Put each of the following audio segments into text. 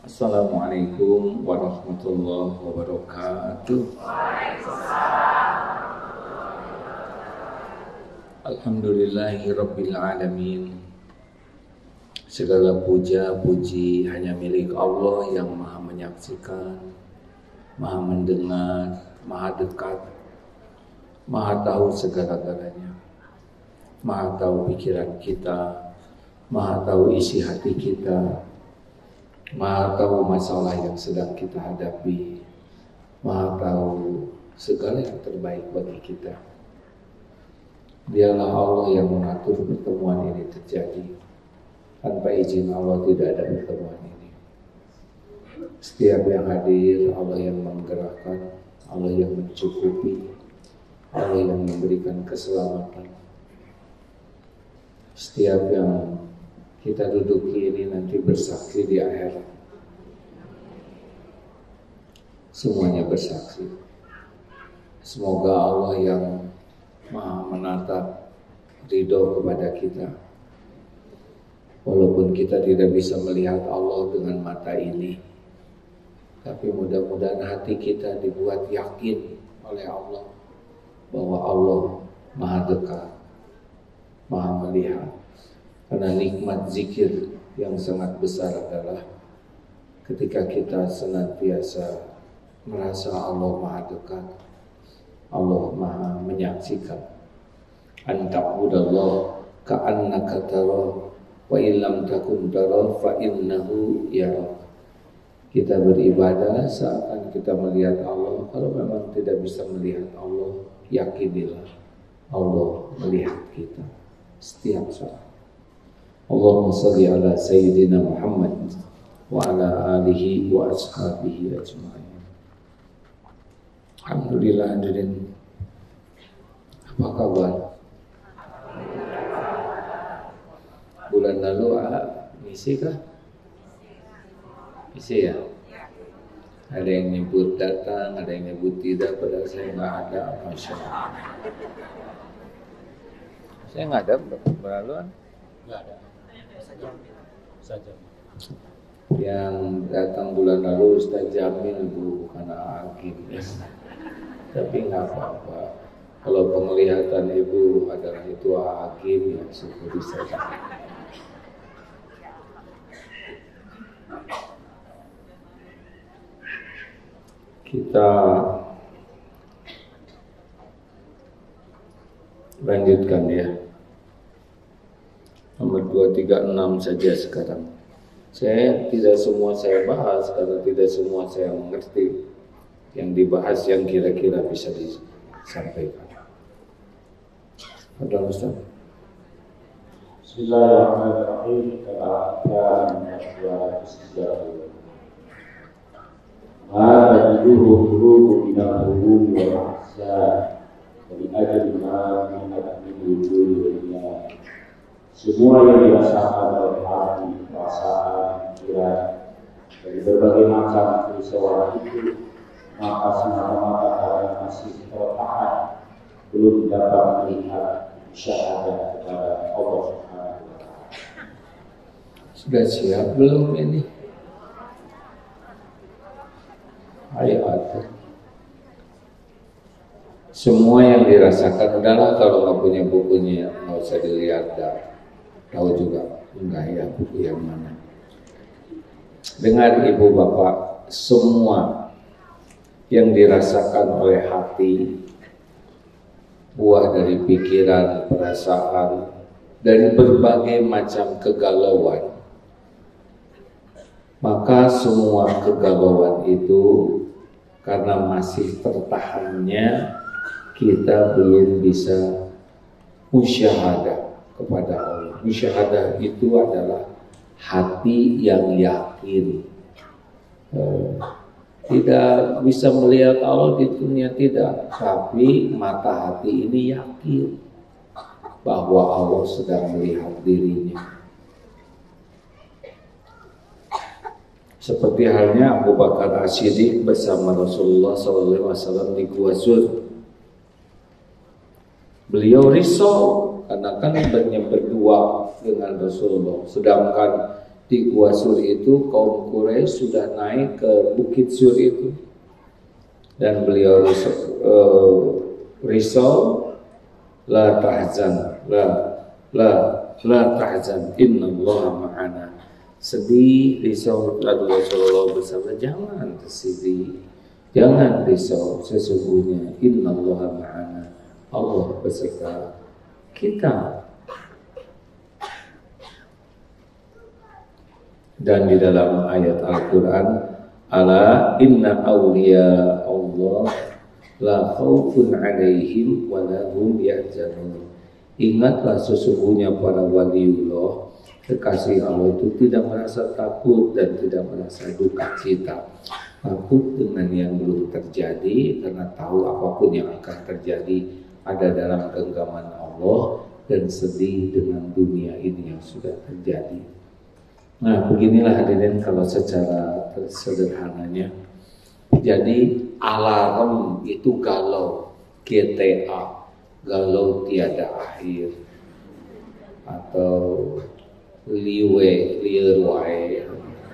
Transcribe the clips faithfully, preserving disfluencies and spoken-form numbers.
Assalamualaikum warahmatullahi wabarakatuh. Alhamdulillahi rabbil alamin. Segala puja puji hanya milik Allah yang maha menyaksikan, maha mendengar, maha dekat, maha tahu segala-galanya, maha tahu pikiran kita, maha tahu isi hati kita, maha tahu masalah yang sedang kita hadapi, maha tahu segala yang terbaik bagi kita. Dialah Allah yang mengatur pertemuan ini terjadi. Tanpa izin Allah tidak ada pertemuan ini. Setiap yang hadir, Allah yang menggerakkan, Allah yang mencukupi, Allah yang memberikan keselamatan. Setiap yang kita duduki ini nanti bersaksi di akhirat. Semuanya bersaksi. Semoga Allah yang maha menatap ridho kepada kita. Walaupun kita tidak bisa melihat Allah dengan mata ini, tapi mudah-mudahan hati kita dibuat yakin oleh Allah bahwa Allah maha dekat, maha melihat. Karena nikmat zikir yang sangat besar adalah ketika kita senantiasa merasa Allah maha dekat, Allah maha menyaksikan. Anta'budallah ka'annaka tara wa illam takun tara fa innahu yara. Kita beribadah seakan kita melihat Allah. Kalau memang tidak bisa melihat Allah, yakinilah Allah melihat kita setiap saat. Allahumma salli ala Sayyidina Muhammad wa ala alihi wa ashabihi ajma'in. Alhamdulillah hadirin. Apa kabar? Bulan lalu ah, misi kah? Misi ya? Ada yang nyebut datang, ada yang nyebut tidak, padahal saya nggak ada. Masya Allah. Saya nggak ada bulan lalu. Nggak ada. Saja. Yang datang bulan lalu Ustaz Jamil, Bu, bukan Agim ya. Tapi nggak apa-apa. Kalau penglihatan Ibu adalah itu Agim, ya syukuri saja. Kita lanjutkan ya. Nomor dua tiga enam saja sekarang. Saya tidak semua saya bahas karena tidak semua saya mengerti. Yang dibahas yang kira-kira bisa disampaikan. Ada Ustaz. Bismillahirrahmanirrahim. Kata Nabi Sallallahu Ma'aduhu hurubu minal hurumi wal ahsan dari ajal ma minat minul dunia. Semua yang dirasakan oleh hati, perasaan, pikiran dari berbagai macam kerisauan itu, maka semata-mata orang masih tertahan belum dapat melihat syahadat kepada Allah Subhanahu wa Ta'ala. Sudah siap belum ini? Ayo atur. Semua yang dirasakan adalah kalau nggak punya bukunya nggak usah dilihat dah. Tahu juga enggak ya buku yang mana. Dengar ibu bapak, semua yang dirasakan oleh hati, buah dari pikiran, perasaan, dari berbagai macam kegalauan, maka semua kegalauan itu karena masih tertahannya kita belum bisa musyahadah kepada Allah. Musyahadah itu adalah hati yang yakin. Eh, tidak bisa melihat Allah di dunia tidak, tapi mata hati ini yakin bahwa Allah sedang melihat dirinya. Seperti halnya Abu Bakar As-Siddiq bersama Rasulullah shallallahu alaihi wasallam di Gua Zur. Beliau risau karena kan hanya berdua dengan Rasulullah, sedangkan di Gua Sur itu kaum Quraisy sudah naik ke Bukit Sur itu, dan beliau uh, risau, la tahzan, la la la tahzan, innallaha ma'ana. Sedih, risau, lalu Rasulullah bersabda, jangan sedih, jangan risau, sesungguhnya innallaha ma'ana, Allah beserta kita. Dan di dalam ayat Al-Quran, ala inna awliya Allah la khawfun alaihim wa la hum yahzanun. Ingatlah sesungguhnya para waliullah, kekasih Allah itu tidak merasa takut dan tidak merasa duka cita. Takut dengan yang belum terjadi karena tahu apapun yang akan terjadi ada dalam genggaman Allah, dan sedih dengan dunia ini yang sudah terjadi. Nah, beginilah hadirin kalau secara sederhananya. Jadi alarm itu galau, G T A, galau tiada akhir, atau liwe, lieur wae.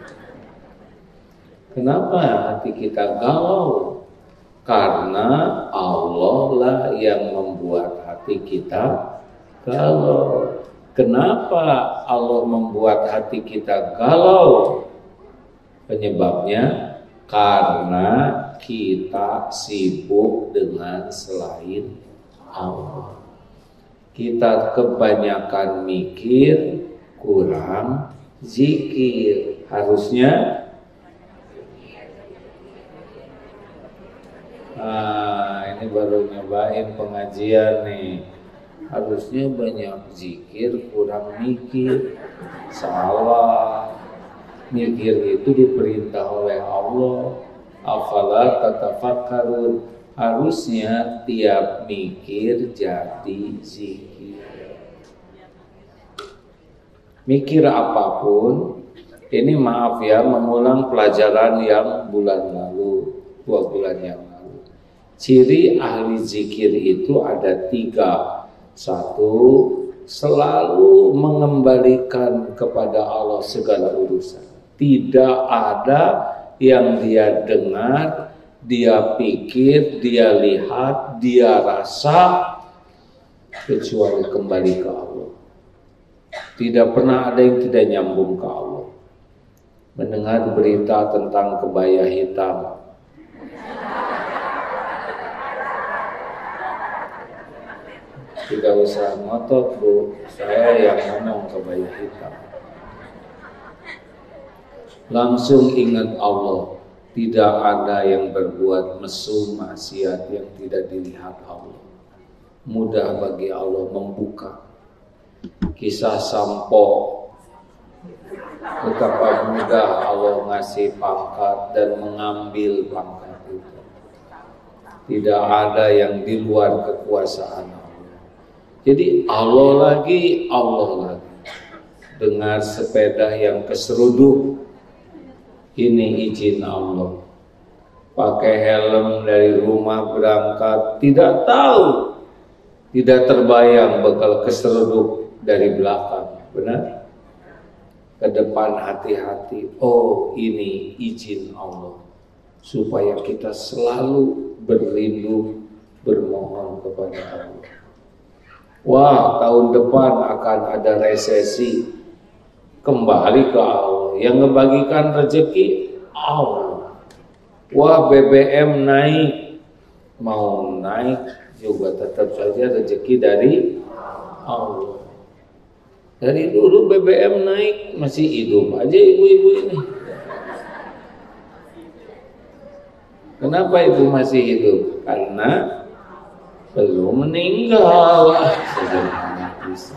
Kenapa hati kita galau? Karena Allah lah yang membuat hati kita galau. Kenapa Allah membuat hati kita galau? Penyebabnya karena kita sibuk dengan selain Allah. Kita kebanyakan mikir, kurang zikir. Harusnya ah, ini baru nyobain pengajian nih. Harusnya banyak zikir, kurang mikir. Salah. Mikir itu diperintah oleh Allah. Afala tatafakkarun. Harusnya tiap mikir jadi zikir. Mikir apapun, ini maaf ya, mengulang pelajaran yang bulan lalu, dua bulan yang lalu. Ciri ahli zikir itu ada tiga. Satu, selalu mengembalikan kepada Allah segala urusan. Tidak ada yang dia dengar, dia pikir, dia lihat, dia rasa, kecuali kembali ke Allah. Tidak pernah ada yang tidak nyambung ke Allah. Mendengar berita tentang kebaya hitam, tidak usah ngotot bu, saya yang ngomong kebaya hitam. Langsung ingat Allah. Tidak ada yang berbuat mesum maksiat yang tidak dilihat Allah. Mudah bagi Allah membuka. Kisah Sampo, betapa mudah Allah ngasih pangkat dan mengambil pangkat itu. Tidak ada yang di luar kekuasaan Allah. Jadi Allah lagi, Allah lagi. Dengar sepeda yang keseruduk, ini izin Allah. Pakai helm dari rumah berangkat, tidak tahu, tidak terbayang bakal keseruduk dari belakang. Benar? Ke depan hati-hati. Oh, ini izin Allah, supaya kita selalu berlindung, bermohon kepada Allah. Wah, tahun depan akan ada resesi. Kembali ke Allah. Yang ngebagikan rezeki Allah. Wah, B B M naik. Mau naik juga tetap saja rezeki dari Allah. Dari dulu B B M naik masih hidup aja ibu-ibu ini. Kenapa ibu masih hidup? Karena belum meninggal. Sederhana bisa.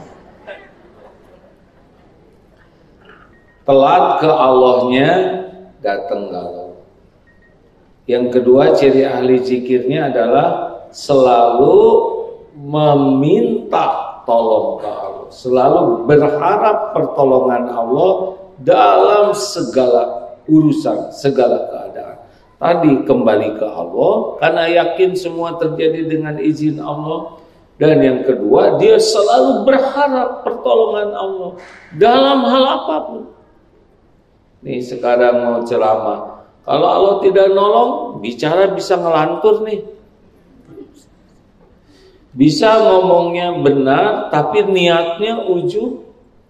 Telat ke Allahnya, datang galau. Yang kedua, ciri ahli zikirnya adalah selalu meminta tolong ke Allah, selalu berharap pertolongan Allah dalam segala urusan, segala keadaan. Tadi kembali ke Allah karena yakin semua terjadi dengan izin Allah. Dan yang kedua, dia selalu berharap pertolongan Allah dalam hal apapun. Nih sekarang mau ceramah, kalau Allah tidak nolong, bicara bisa ngelantur nih. Bisa ngomongnya benar, tapi niatnya ujub.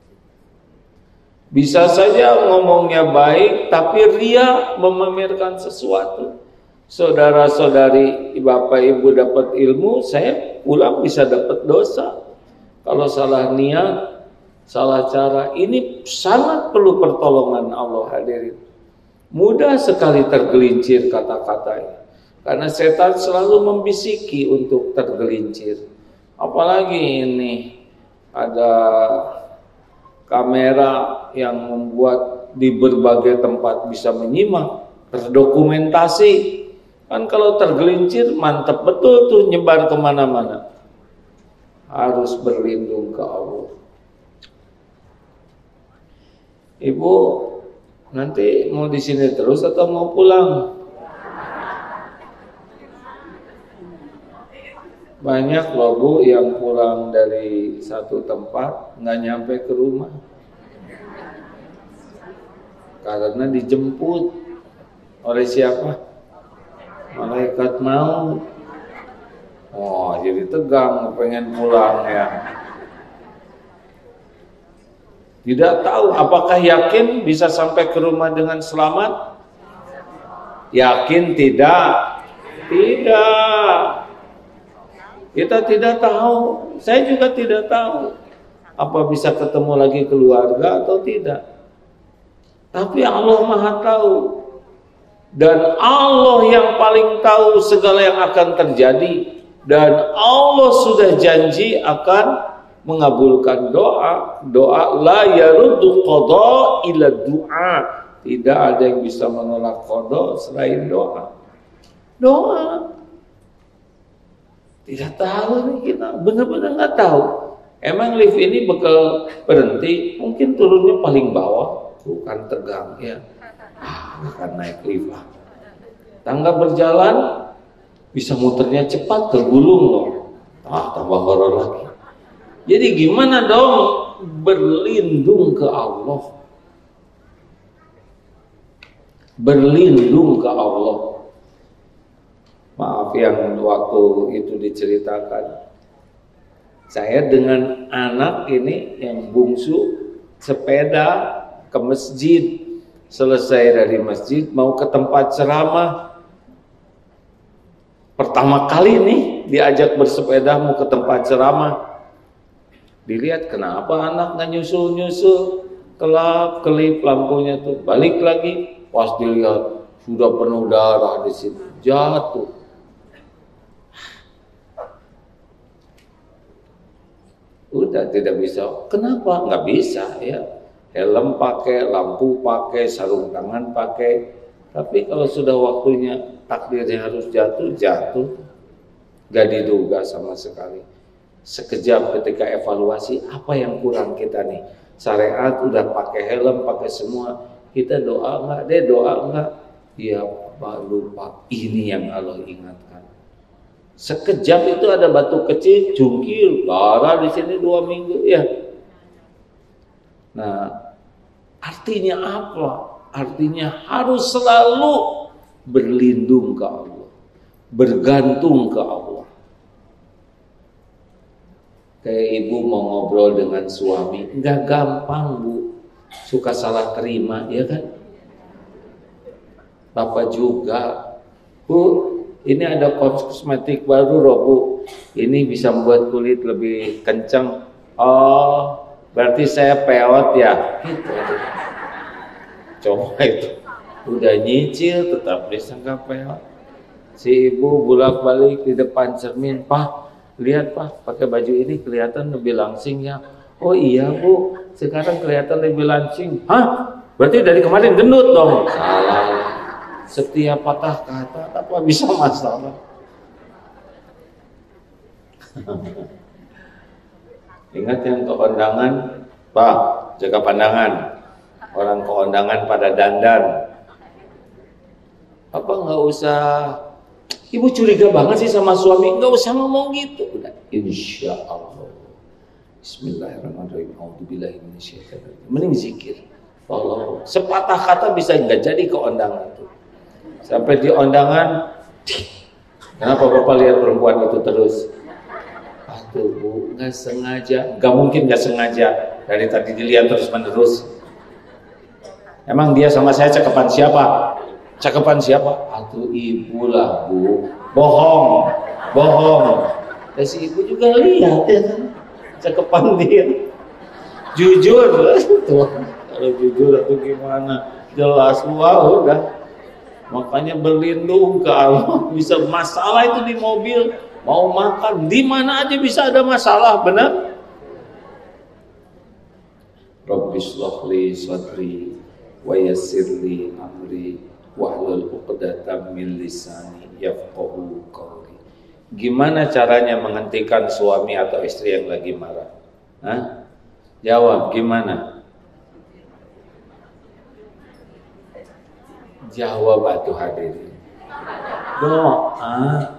Bisa saja ngomongnya baik, tapi ria memamerkan sesuatu. Saudara-saudari, bapak ibu dapat ilmu, saya pulang bisa dapat dosa. Kalau salah niat, salah cara, ini sangat perlu pertolongan Allah hadirin. Mudah sekali tergelincir kata-katanya, karena setan selalu membisiki untuk tergelincir. Apalagi ini ada kamera yang membuat di berbagai tempat bisa menyimak, terdokumentasi. Kan kalau tergelincir mantap betul tuh, nyebar kemana-mana. Harus berlindung ke Allah. Ibu nanti mau di sini terus atau mau pulang? Banyak loh Bu yang pulang dari satu tempat nggak nyampe ke rumah karena dijemput oleh siapa? Malaikat maut. Oh, jadi tegang pengen pulang ya. Tidak tahu apakah yakin bisa sampai ke rumah dengan selamat? Yakin tidak? Tidak. Kita tidak tahu. Saya juga tidak tahu apa bisa ketemu lagi keluarga atau tidak. Tapi Allah Maha tahu. Dan Allah yang paling tahu segala yang akan terjadi. Dan Allah sudah janji akan mengabulkan doa. Doa la yaruddu qada ila du'a. Tidak ada yang bisa menolak qada selain doa. Doa. Tidak tahu nih kita, benar-benar nggak tahu. Emang lift ini bakal berhenti, mungkin turunnya paling bawah, bukan tegang ya. Ah, akan naik lift lah. Tangga berjalan, bisa muternya cepat, tergulung loh. Ah, tambah horor lagi. Jadi gimana dong berlindung ke Allah? Berlindung ke Allah. Maaf yang waktu itu diceritakan. Saya dengan anak ini yang bungsu sepeda ke masjid. Selesai dari masjid mau ke tempat ceramah. Pertama kali nih diajak bersepeda mau ke tempat ceramah. Dilihat kenapa anak nggak nyusul-nyusul, kelap kelip lampunya tuh. Balik lagi, pas dilihat sudah penuh darah di situ, jatuh. Udah tidak bisa. Kenapa? Nggak bisa ya. Helm pakai, lampu pakai, sarung tangan pakai. Tapi kalau sudah waktunya takdirnya harus jatuh, jatuh. Gak diduga sama sekali. Sekejap ketika evaluasi, apa yang kurang kita nih? Syariat udah pakai helm, pakai semua. Kita doa nggak? Deh doa nggak? Ya Pak lupa. Ini yang Allah ingatkan. Sekejap itu ada batu kecil, jungkir, darah di sini dua minggu ya. Nah, artinya apa? Artinya harus selalu berlindung ke Allah, bergantung ke Allah. Kayak ibu mau ngobrol dengan suami, nggak gampang Bu, suka salah terima, ya kan? Bapak juga, Bu. Ini ada kosmetik baru loh Bu. Ini bisa membuat kulit lebih kencang. Oh, berarti saya peot ya. Gitu. Coba itu. Udah nyicil tetap disangka peot. Si ibu bolak-balik di depan cermin. Pak, lihat Pak, pakai baju ini kelihatan lebih langsing ya. Oh iya Bu, sekarang kelihatan lebih langsing. Hah? Berarti dari kemarin gendut dong. Salah. Setiap patah kata apa bisa masalah. Ingat yang ke kondangan, Pak, jaga pandangan. Orang ke kondangan pada dandan. Apa nggak usah? Ibu curiga banget sih sama suami. Nggak usah ngomong gitu. Udah, insya Allah. Bismillahirrahmanirrahim. A'udzubillahi minasyaitonir rajim. Mending zikir. Tolong, sepatah kata bisa nggak jadi ke undangan itu. Sampai di undangan, kenapa Bapak lihat perempuan itu terus? Aduh Bu, nggak sengaja. Nggak mungkin nggak sengaja. Dari tadi dilihat terus menerus. Emang dia sama saya cakepan siapa? Cakepan siapa? Aduh ibu lah Bu. Bohong, bohong. Dan si ibu juga lihat ya kan, cakepan dia. Jujur, tuh. Kalau jujur atau gimana? Jelas, wah udah. Makanya berlindung ke Allah. Bisa masalah itu di mobil, mau makan, di mana aja bisa ada masalah, benar? Rabbi shrah li sadri wa yassir li amri wahlul 'uqdatam min lisani yafqahu qawli. Gimana caranya menghentikan suami atau istri yang lagi marah? Hah? Jawab, gimana? Jawab atuh hadirin. Doa.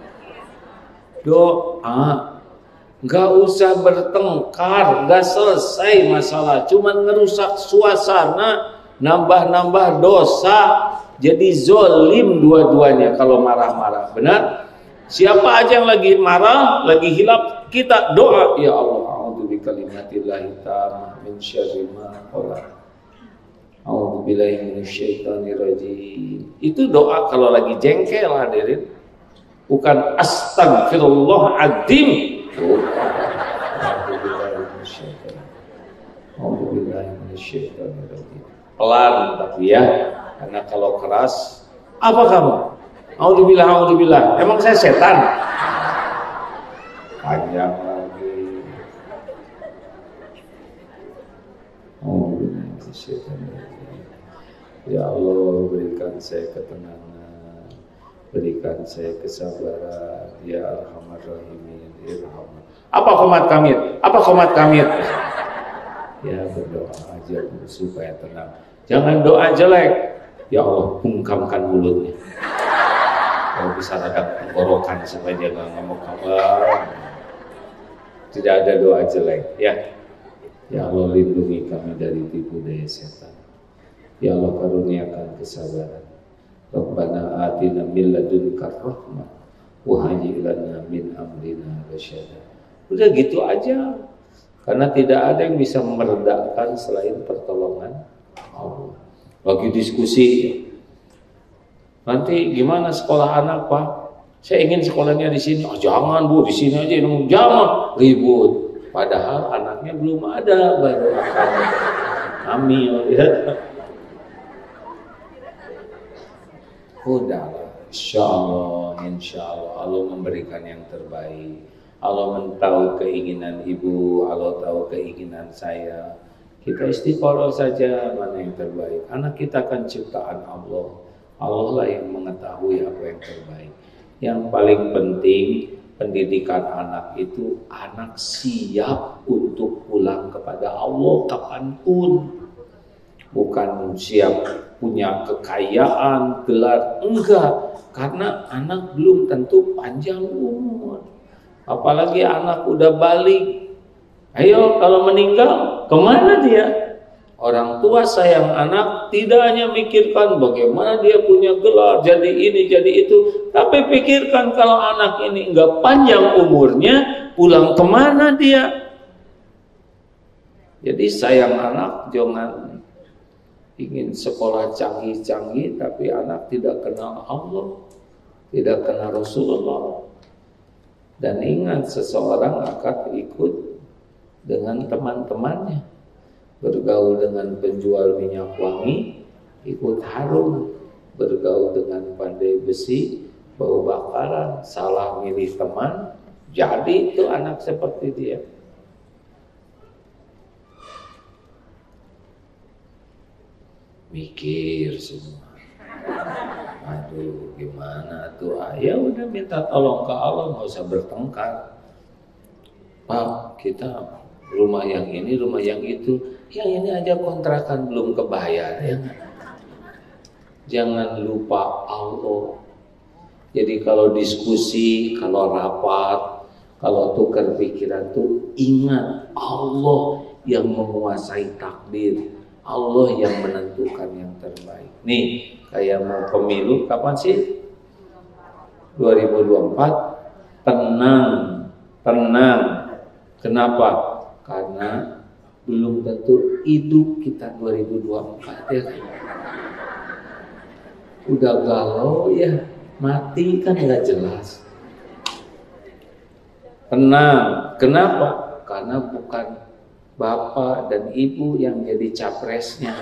Doa. Gak usah bertengkar, gak selesai masalah. Cuman ngerusak suasana, nambah-nambah dosa. Jadi zolim dua-duanya kalau marah-marah. Benar? Siapa aja yang lagi marah, lagi hilap, kita doa. Ya Allah, a'udzu bikalimatillahi tammah min syarri ma khalaq. A'udzu billahi minasyaitonir rajim. Itu doa kalau lagi jengkel hadirin. Bukan astagfirullahaladzim. A'udzu billahi minasyaitonir rajim. Pelan tapi ya. Karena kalau keras, apa kamu? A'udzubillah, a'udzubillah. Emang saya setan? Panjang lagi. A'udzubillah minasyaitonir rajim. Ya Allah, berikan saya ketenangan, berikan saya kesabaran. Ya Arhamar Rahimin, irhamna. Apa komat kamit? Apa komat kamit? Ya berdoa aja supaya tenang. Jangan doa jelek. Ya Allah, bungkamkan mulutnya. Kalau bisa ada tenggorokan supaya dia nggak ngomong kabar. Tidak ada doa jelek, ya. Ya Allah, lindungi kami dari tipu daya setan. Ya Allah, karuniakan kesabaran. Rabbana atina min ladunka rahmah wa hayyi lana min amrina rasyada. Udah gitu aja. Karena tidak ada yang bisa meredakan selain pertolongan Allah. Lagi diskusi, nanti gimana sekolah anak Pak? Saya ingin sekolahnya di sini. Oh jangan Bu, di sini aja. Jangan ribut. Padahal anaknya belum ada, baru akan hamil. Ya. Udahlah, insya Allah, insya Allah, Allah memberikan yang terbaik. Allah tahu keinginan ibu, Allah tahu keinginan saya. Kita istiqoroh saja mana yang terbaik. Anak kita kan ciptaan Allah. Allah lah yang mengetahui apa yang terbaik. Yang paling penting pendidikan anak itu, anak siap untuk pulang kepada Allah kapanpun. Bukan siap punya kekayaan, gelar, enggak. Karena anak belum tentu panjang umur. Apalagi anak udah balik. Ayo kalau meninggal kemana dia? Orang tua sayang anak tidak hanya mikirkan bagaimana dia punya gelar, jadi ini, jadi itu. Tapi pikirkan kalau anak ini enggak panjang umurnya, pulang kemana dia? Jadi sayang anak, jangan ingin sekolah canggih-canggih, tapi anak tidak kenal Allah, tidak kenal Rasulullah. Dan ingat, seseorang akan ikut dengan teman-temannya, bergaul dengan penjual minyak wangi, ikut harum, bergaul dengan pandai besi, bau bakaran, salah milih teman, jadi itu anak seperti dia. Mikir semua. Aduh, gimana tuh? Ah, ya udah minta tolong ke Allah, nggak usah bertengkar. Pak, kita rumah yang ini, rumah yang itu, yang ini aja kontrakan belum kebayar ya. Jangan lupa Allah. Jadi kalau diskusi, kalau rapat, kalau tukar pikiran tuh ingat Allah yang menguasai takdir. Allah yang menentukan yang terbaik. Nih, kayak mau pemilu kapan sih? dua ribu dua puluh empat. Tenang, tenang. Kenapa? Karena belum tentu hidup kita dua ribu dua puluh empat ya. Udah galau ya, mati kan nggak jelas. Tenang, kenapa? Karena bukan bapak dan ibu yang jadi capresnya.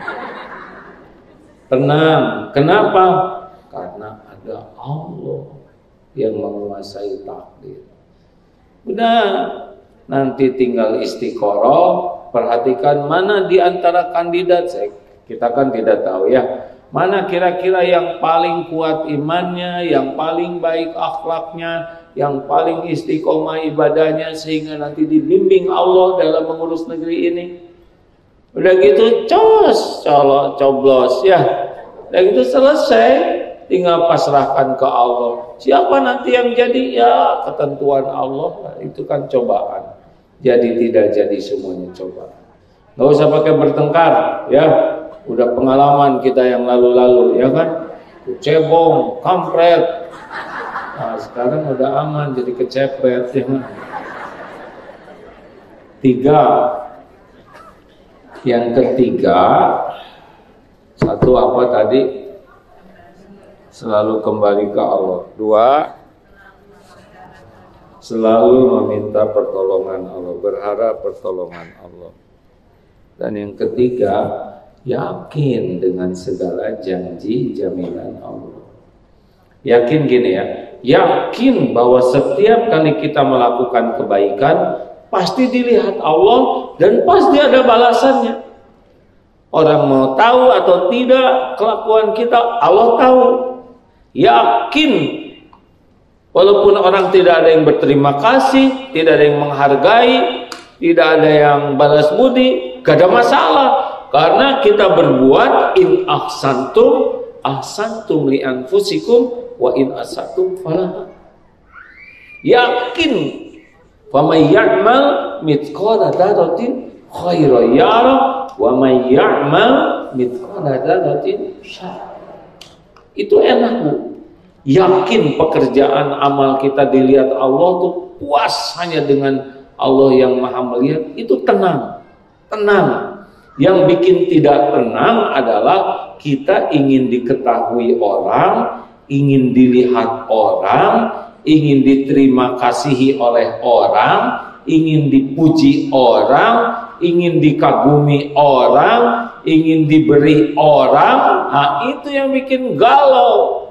Tenang, kenapa? Karena ada Allah yang menguasai takdir. Udah, nanti tinggal istiqoroh, perhatikan mana di antara kandidat, saya, kita kan tidak tahu ya, mana kira-kira yang paling kuat imannya, yang paling baik akhlaknya, yang paling istiqomah ibadahnya, sehingga nanti dibimbing Allah dalam mengurus negeri ini. Udah gitu, cos, colok, coblos ya. Udah gitu selesai, tinggal pasrahkan ke Allah. Siapa nanti yang jadi? Ya ketentuan Allah, itu kan cobaan. Jadi tidak jadi semuanya cobaan. Gak usah pakai bertengkar ya. Udah pengalaman kita yang lalu-lalu ya kan. Cebong, kampret. Nah, sekarang udah aman jadi kecepret ya kan. Tiga. Yang ketiga, satu apa tadi? Selalu kembali ke Allah. Dua, selalu meminta pertolongan Allah, berharap pertolongan Allah. Dan yang ketiga, yakin dengan segala janji jaminan Allah. Yakin gini ya, yakin bahwa setiap kali kita melakukan kebaikan pasti dilihat Allah dan pasti ada balasannya. Orang mau tahu atau tidak kelakuan kita, Allah tahu. Yakin, walaupun orang tidak ada yang berterima kasih, tidak ada yang menghargai, tidak ada yang balas budi, gak ada masalah. Karena kita berbuat in ahsantum ahsantum li anfusikum wa in asatum falaha. Yakin, faman ya'mal mithqala dzarratin khairan yara wa man ya'mal mithqala dzarratin syarran. Itu enak Bu. Yakin pekerjaan amal kita dilihat Allah tuh puas hanya dengan Allah yang maha melihat, itu tenang. Tenang. Yang bikin tidak tenang adalah kita ingin diketahui orang, ingin dilihat orang, ingin diterima kasihi oleh orang, ingin dipuji orang, ingin dikagumi orang, ingin diberi orang. Nah, itu yang bikin galau.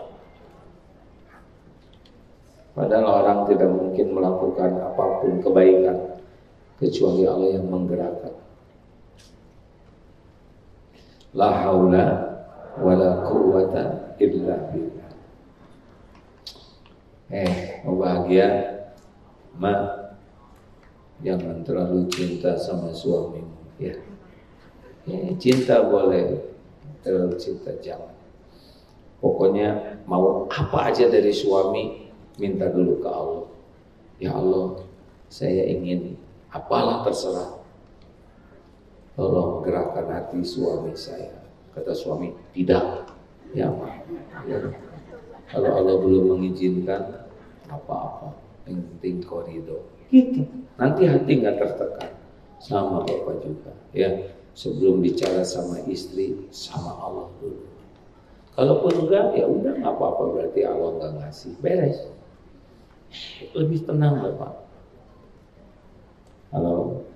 Padahal orang tidak mungkin melakukan apapun kebaikan kecuali Allah yang menggerakkan. La haula wala quwwata illa billah. Eh, mau bahagia, Ma, jangan terlalu cinta sama suamimu, ya. Eh, cinta boleh, terlalu cinta jangan. Pokoknya mau apa aja dari suami, minta dulu ke Allah. Ya Allah, saya ingin apalah terserah. Tolong gerakkan hati suami saya. Kata suami, tidak. Ya, Ma. Ya. Kalau Allah belum mengizinkan, apa-apa. Yang penting koridor. Gitu. Nanti hati nggak tertekan. Sama Bapak juga. Ya, sebelum bicara sama istri, sama Allah dulu. Kalaupun enggak, ya udah nggak apa-apa. Berarti Allah nggak ngasih. Beres. Lebih tenang Bapak. Halo.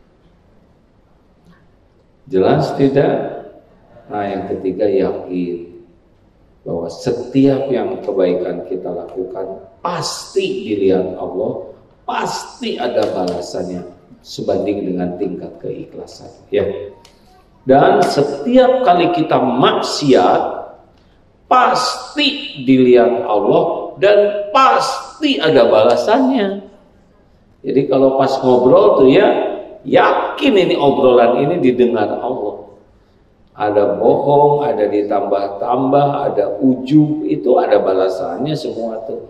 Jelas tidak? Nah, yang ketiga, yakin bahwa setiap yang kebaikan kita lakukan pasti dilihat Allah, pasti ada balasannya sebanding dengan tingkat keikhlasan, ya. Dan setiap kali kita maksiat pasti dilihat Allah dan pasti ada balasannya. Jadi kalau pas ngobrol tuh ya, yakin ini obrolan ini didengar Allah. Ada bohong, ada ditambah-tambah, ada ujub, itu ada balasannya semua tuh.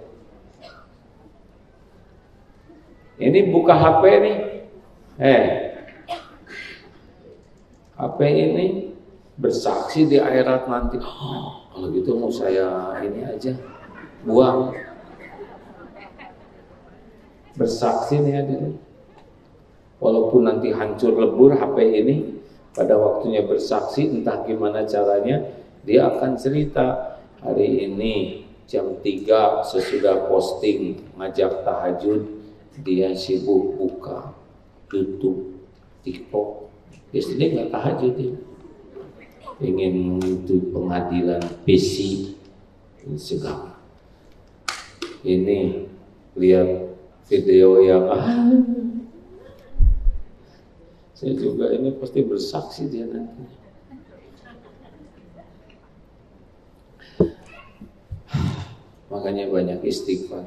Ini buka H P nih. Eh. H P ini bersaksi di akhirat nanti. Oh, kalau gitu mau saya ini aja buang. Bersaksi nih hadirin. Walaupun nanti hancur lebur H P ini, pada waktunya bersaksi, entah gimana caranya, dia akan cerita, hari ini jam tiga sesudah posting ngajak tahajud, dia sibuk buka YouTube, TikTok. Dia nggak tahajud, dia ingin itu pengadilan P C, segala. Ini lihat video yang ah, saya juga ini pasti bersaksi dia nanti. Makanya banyak istighfar.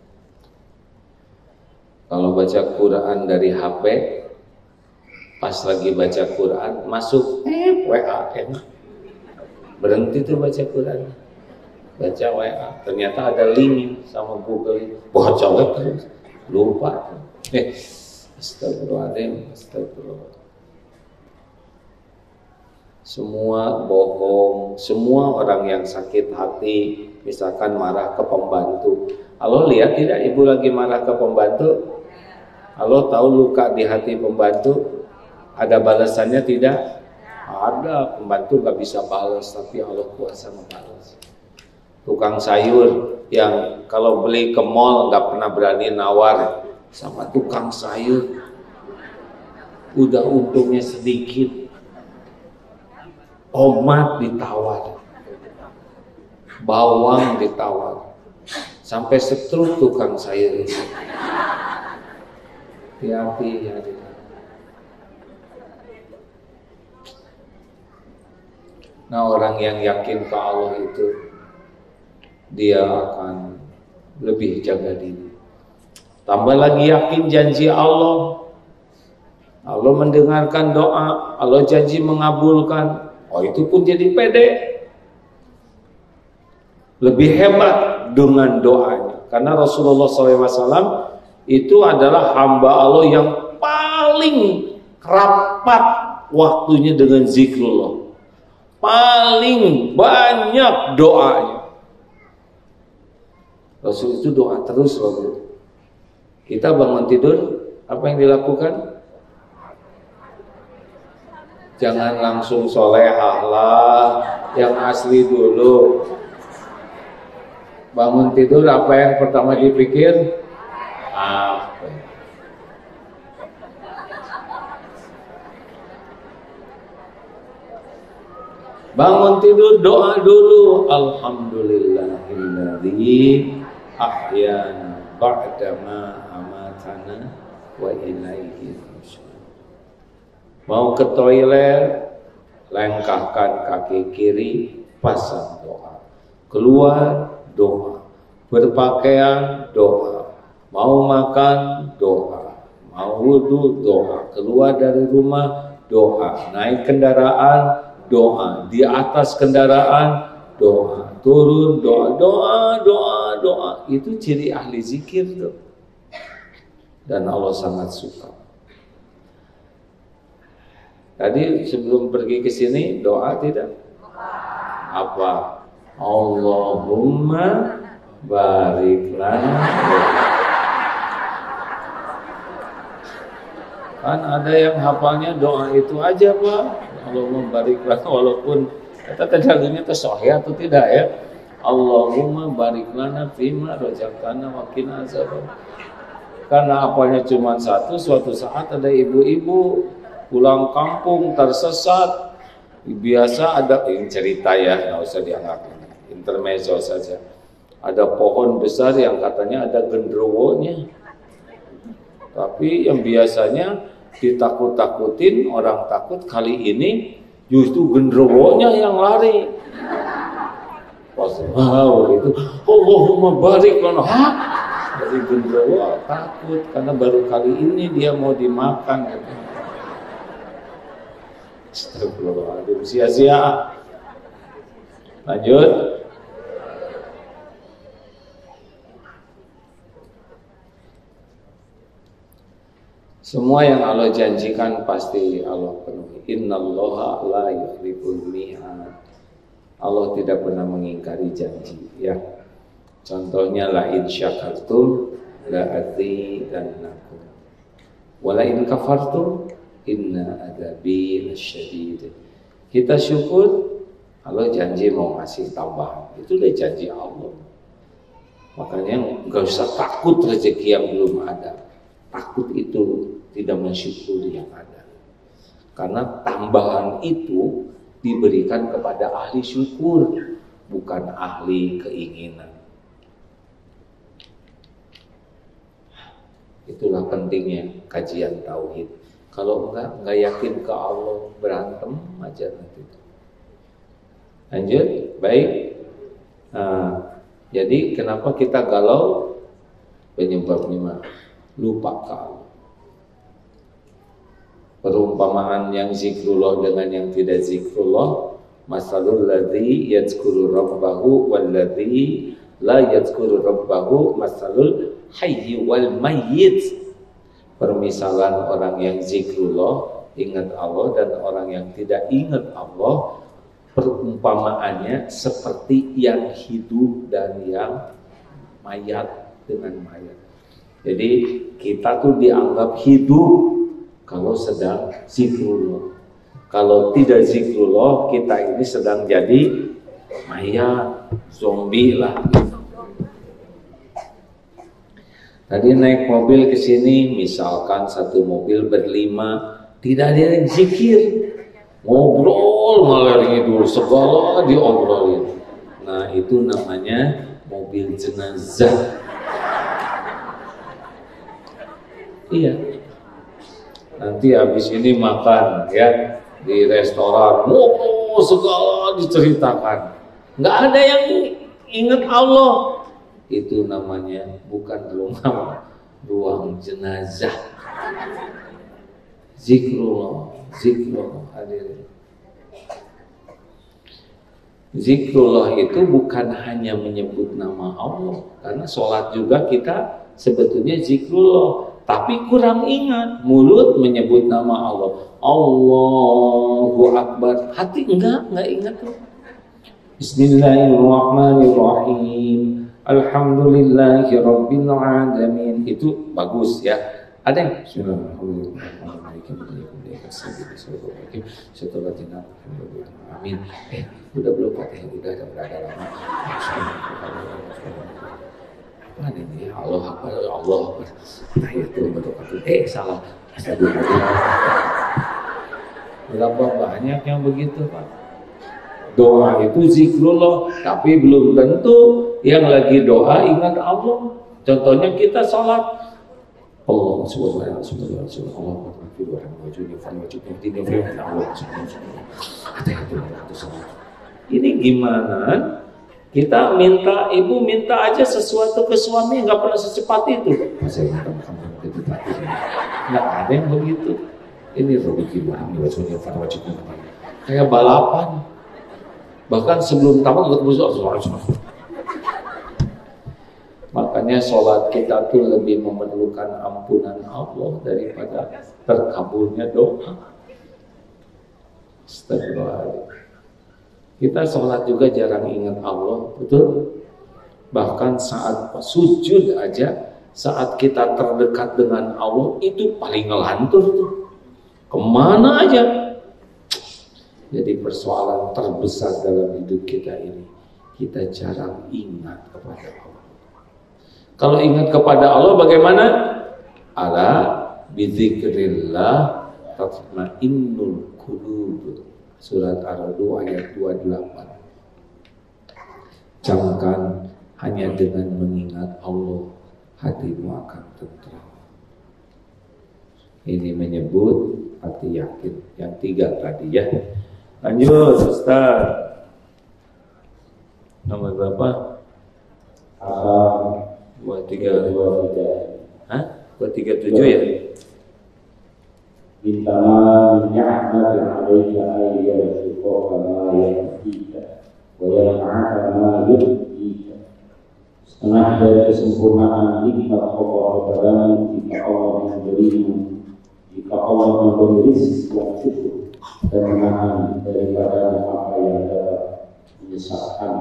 Kalau baca Quran dari H P, pas lagi baca Quran masuk eh W A, enak. Berhenti tuh baca Quran, baca W A, ternyata ada link sama Google, baca web terus, lupa. Eh, astagfirullahaladzim, astagfirullah. Semua bohong, semua orang yang sakit hati, misalkan marah ke pembantu. Halo, lihat tidak ibu lagi marah ke pembantu? Halo, tahu luka di hati pembantu? Ada balasannya tidak? Ada, pembantu gak bisa balas, tapi Allah kuasa membalas. Tukang sayur yang kalau beli ke mall gak pernah berani nawar sama tukang sayur, udah untungnya sedikit, tomat ditawar, bawang ditawar, sampai setruk tukang sayur. Hati-hati ya. Nah, orang yang yakin ke Allah itu dia akan lebih jaga diri. Tambah lagi yakin janji Allah. Allah mendengarkan doa, Allah janji mengabulkan. Oh, itu pun jadi pede. Lebih hebat dengan doanya. Karena Rasulullah shallallahu alaihi wasallam itu adalah hamba Allah yang paling rapat waktunya dengan zikrullah. Paling banyak doanya. Rasul itu doa terus loh. Kita bangun tidur, apa yang dilakukan? Jangan langsung solehah lah, yang asli dulu. Bangun tidur, apa yang pertama dipikir? Apa? Bangun tidur doa dulu. Alhamdulillahilladzi ahyana ba'dama amatana wa ilaihi nusyur. Mau ke toilet, lengkahkan kaki kiri, pasang doa. Keluar, doa. Berpakaian, doa. Mau makan, doa. Mau wudu, doa. Keluar dari rumah, doa. Naik kendaraan, doa. Di atas kendaraan, doa. Turun, doa. Doa, doa, doa. Itu ciri ahli zikir tuh. Dan Allah sangat suka. Tadi sebelum pergi ke sini doa tidak? Apa? Allahumma barik lana. Kan ada yang hafalnya doa itu aja, Pak. Allahumma barik lana, walaupun kata tadallunya itu sahih atau tidak ya. Allahumma barik lana fima razaqtana wa qina azabannar. Karena apanya cuma satu, suatu saat ada ibu-ibu pulang kampung tersesat. Biasa ada yang cerita ya, nggak usah dianggap intermezzo saja. Ada pohon besar yang katanya ada genderuwonya. Tapi yang biasanya ditakut-takutin, orang takut, kali ini justru genderuwonya yang lari. Wow, itu Allahumma barik lana. Hah? Dari genderuwo takut karena baru kali ini dia mau dimakan. Astagfirullahaladzim, sia-sia. Lanjut. Semua yang Allah janjikan pasti Allah penuhi. Innallaha la yukhliful mi'ad. Allah tidak pernah mengingkari janji, ya. Contohnya la in syakartum la azidannakum wa la in kafartum inna adzabi lasyadid. Kita syukur, Allah janji mau ngasih tambahan. Itu udah janji Allah. Makanya nggak usah takut rezeki yang belum ada. Takut itu tidak mensyukuri yang ada. Karena tambahan itu diberikan kepada ahli syukur, bukan ahli keinginan. Itulah pentingnya kajian tauhid. Kalau enggak, enggak yakin ke Allah, berantem aja nanti. Lanjut, baik. Nah, jadi kenapa kita galau? Penyebabnya lupa ke Allah. Perumpamaan yang zikrullah dengan yang tidak zikrullah, masalul ladzi yadzkuru rabbahu wal ladzi la yadzkuru rabbahu masalul hayy wal mayyit. Permisalan orang yang zikrullah, ingat Allah, dan orang yang tidak ingat Allah, perumpamaannya seperti yang hidup dan yang mayat dengan mayat. Jadi kita tuh dianggap hidup kalau sedang zikrullah. Kalau tidak zikrullah, kita ini sedang jadi mayat, zombie lah. Tadi naik mobil ke sini, misalkan satu mobil berlima, tidak ada yang zikir, ngobrol malah dulu, segala diobrolin. Nah, itu namanya mobil jenazah. Iya. Nanti habis ini makan ya di restoran, ngobrol segala diceritakan. Nggak ada yang ingat Allah. Itu namanya bukan ruang ruang jenazah. Zikrullah, zikrullah hadirin. Zikrullah itu bukan hanya menyebut nama Allah, karena sholat juga kita sebetulnya zikrullah, tapi kurang ingat. Mulut menyebut nama Allah, Allahu Akbar, hati enggak, enggak ingat tuh. Bismillahirrahmanirrahim, Alhamdulillahi Rabbil Alamin. Itu bagus ya. Ada yang Amin. Eh, udah belum Fatihah, udah ada berada lama. Apa ini? Allah Akbar, Allah Akbar. Nah itu betul-betul. Eh salah. Berapa banyak yang begitu, Pak? Doa itu zikrullah, tapi belum tentu yang lagi doa ingat Allah. Contohnya kita sholat, Allah subhanahu wa ta'ala, Allah ini gimana? Kita minta, ibu minta aja sesuatu ke suami, nggak pernah secepat itu. Nggak ada yang begitu. Ini kayak balapan. Bahkan sebelum tamat ketemu Allah. Makanya sholat kita tuh lebih memerlukan ampunan Allah daripada terkabulnya doa. Astagfirullahaladzim. Kita sholat juga jarang ingat Allah, betul? Bahkan saat sujud aja, saat kita terdekat dengan Allah, itu paling ngelantur tuh. Kemana aja. Jadi persoalan terbesar dalam hidup kita ini, kita jarang ingat kepada Allah. Kalau ingat kepada Allah bagaimana? Ala bidzikrillah tatma'innul qulub. Surat Ar-Ra'd ayat dua puluh delapan. Camkan, hanya dengan mengingat Allah hatimu akan tentram. Ini menyebut hati yakin. Yang tiga tadi ya. Lanjut, Ustaz. Nomor berapa? Asal dua tiga dua. Hah? dua tiga tujuh ya? Bintama ni'mat alaika ayyuka ma yakfika wa yan'aka ma yudhika. Setengah dari kesempurnaan nikmat Allah kepadamu jika Allah memberimu Jika Allah memberi rezeki yang cukup dan menahan daripada apa yang dapat menyesatkan.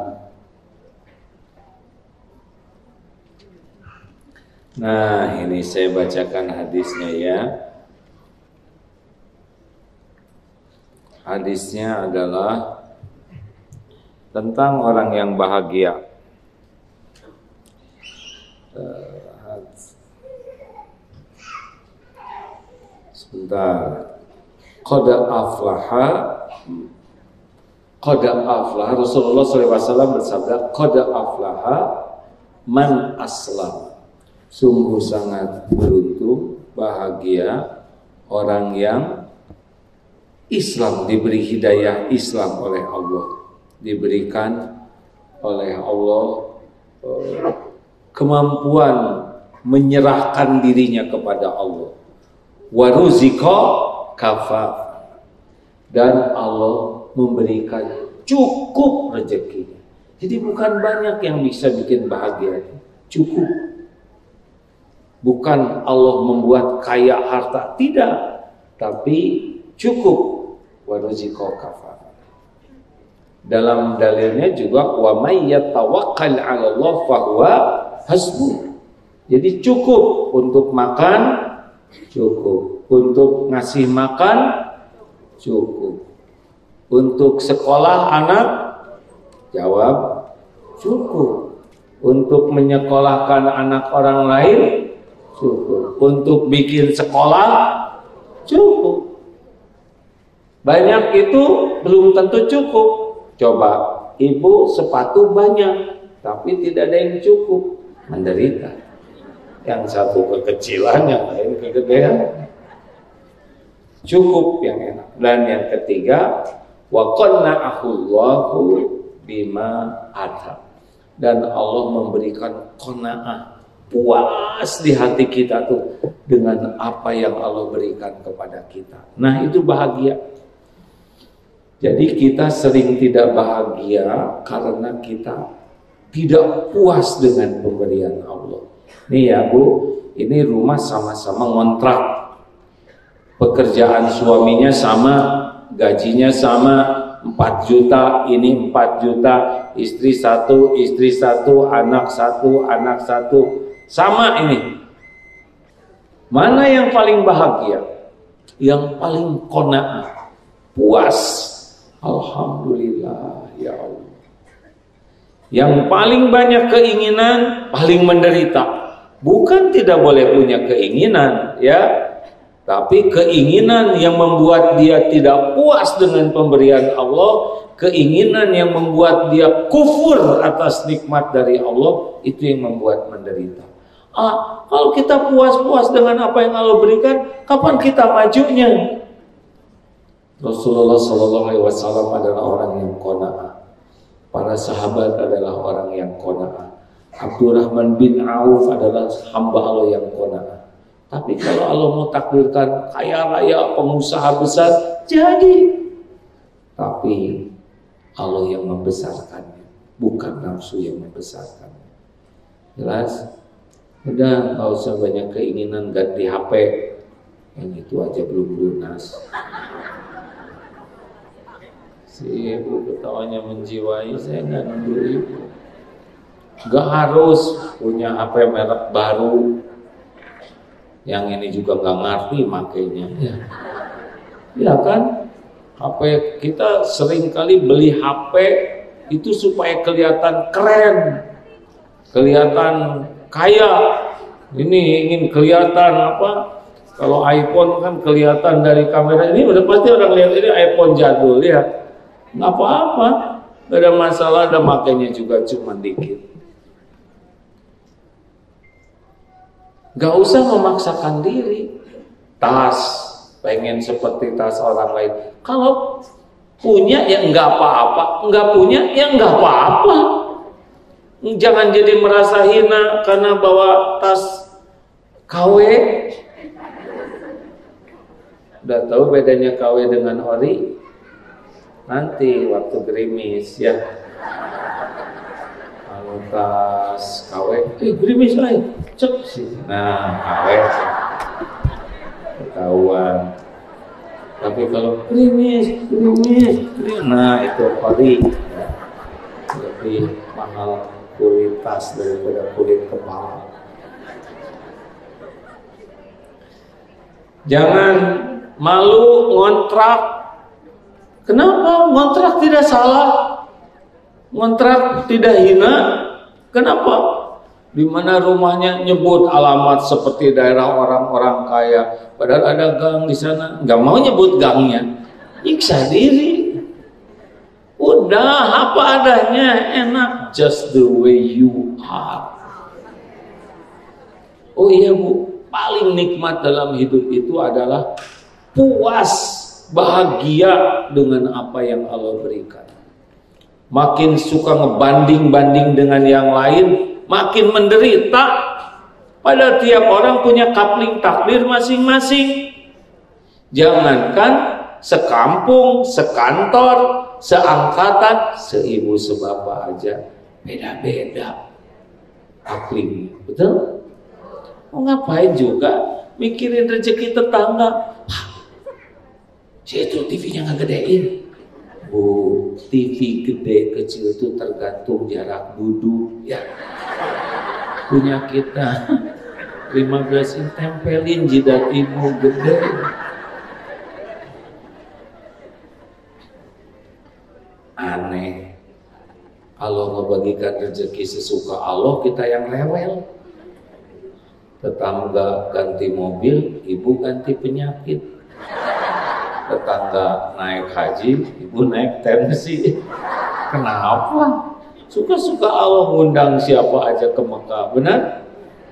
Nah, ini saya bacakan hadisnya ya. Hadisnya adalah tentang orang yang bahagia. Sebentar. Qad aflaha Qad aflaha Rasulullah shallallahu alaihi wasallam bersabda, Qad aflaha man aslam. Sungguh sangat beruntung, bahagia orang yang Islam, diberi hidayah Islam oleh Allah, diberikan oleh Allah eh, kemampuan menyerahkan dirinya kepada Allah. Waruzika kafaf, dan Allah memberikan cukup rezekinya. Jadi bukan banyak yang bisa bikin bahagia, cukup. Bukan Allah membuat kaya harta, tidak, tapi cukup. Waruzika kafaf. Dalam dalilnya juga wa may yatawakkal 'ala Allah fahuwa hasbuh. Jadi cukup untuk makan, cukup untuk ngasih makan, cukup untuk sekolah anak, jawab cukup untuk menyekolahkan anak orang lain, cukup untuk bikin sekolah, cukup. Banyak itu belum tentu cukup. Coba ibu sepatu banyak tapi tidak ada yang cukup, menderita. Yang satu kekecilan, yang lain kegedean. Cukup yang enak. Dan yang ketiga, wa qanna'ahu Allahu bima ata. Dan Allah memberikan qanaah, puas di hati kita tuh dengan apa yang Allah berikan kepada kita. Nah, itu bahagia. Jadi kita sering tidak bahagia karena kita tidak puas dengan pemberian Allah. Nih ya Bu, ini rumah sama-sama ngontrak. Pekerjaan suaminya sama, gajinya sama, empat juta, ini empat juta, istri satu, istri satu, anak satu, anak satu, sama ini. Mana yang paling bahagia? Yang paling qanaah, puas. Alhamdulillah ya Allah. Yang paling banyak keinginan, paling menderita. Bukan tidak boleh punya keinginan, ya, tapi keinginan yang membuat dia tidak puas dengan pemberian Allah, keinginan yang membuat dia kufur atas nikmat dari Allah, itu yang membuat menderita. Ah, kalau kita puas-puas dengan apa yang Allah berikan, kapan kita majunya? Rasulullah Shallallahu Alaihi Wasallam adalah orang yang qanaah. Para sahabat adalah orang yang qanaah. Abdurrahman bin Auf adalah hamba Allah yang qanaah. Tapi kalau Allah mau takdirkan kaya raya, pengusaha besar, jadi. Tapi Allah yang membesarkannya, bukan nafsu yang membesarkannya. Jelas? Udah, nggak usah banyak keinginan ganti H P. Yang itu aja belum lunas. Si ibu ketawanya menjiwai, saya nggak nunggu ibu. Gak harus punya H P merek baru. Yang ini juga nggak ngerti makainya. Ya. Ya kan? H P kita sering kali beli H P itu supaya kelihatan keren, kelihatan kaya. Ini ingin kelihatan apa? Kalau iPhone kan kelihatan dari kamera ini udah pasti orang lihat ini iPhone jadul ya. Nggak apa-apa, nggak ada masalah, ada makanya juga cuma dikit. Nggak usah memaksakan diri. Tas, pengen seperti tas orang lain. Kalau punya ya nggak apa-apa, nggak punya ya nggak apa-apa. Jangan jadi merasa hina karena bawa tas K W. Udah tahu bedanya K W dengan ori? Nanti waktu gerimis ya. Kalau tas K W, eh gerimis lain, cek sih. Nah K W. ketahuan. Tapi kalau krimis, krimis, krimis, nah itu kori ya. Lebih mahal kulit tas daripada kulit kepala. Jangan malu ngontrak. Kenapa? Ngontrak tidak salah. Ngontrak tidak hina. Kenapa? Di mana rumahnya nyebut alamat seperti daerah orang-orang kaya, padahal ada gang di sana, nggak mau nyebut gangnya, nyiksa diri. Udah apa adanya, enak, just the way you are. Oh iya Bu, paling nikmat dalam hidup itu adalah puas, bahagia dengan apa yang Allah berikan. Makin suka ngebanding-banding dengan yang lain, makin menderita. Padahal tiap orang punya kapling takdir masing-masing. Jangankan sekampung, sekantor, seangkatan, seibu sebapa aja beda-beda kapling. Betul? Mau ngapain juga mikirin rezeki tetangga? Situ T V-nya nggak gedein. Bu, T V gede kecil itu tergantung jarak duduk ya. Punya kita lima belas inch tempelin jidat ibu gede. Aneh. Allah membagikan rezeki sesuka Allah, kita yang rewel. Tetangga ganti mobil, ibu ganti penyakit. Tetangga naik haji, ibu naik tensi. Kenapa? Suka-suka Allah ngundang siapa aja ke Mekah, benar?